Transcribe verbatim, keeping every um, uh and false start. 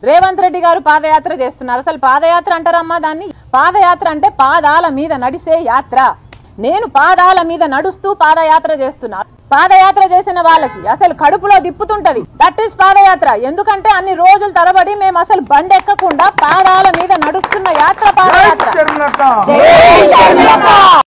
రేవంత్ రెడ్డి గారు పాదయాత్ర చేస్తున్నారు. అసలు పాదయాత్ర అంటారమ్మా దాన్ని? పాదయాత్ర అంటే పాదాల మీద నడిసే యాత్ర. నేను పాదాల మీద నడుస్తూ పాదయాత్ర చేస్తున్నా. పాదయాత్ర చేసిన వాళ్ళకి అసలు కడుపులో దిప్పుతుంటది. దట్ ఈస్ పాదయాత్ర. ఎందుకంటే అన్ని రోజులు తరబడి మేము అసలు బండి ఎక్కకుండా పాదాల మీద నడుస్తున్న యాత్ర పాదయాత్ర.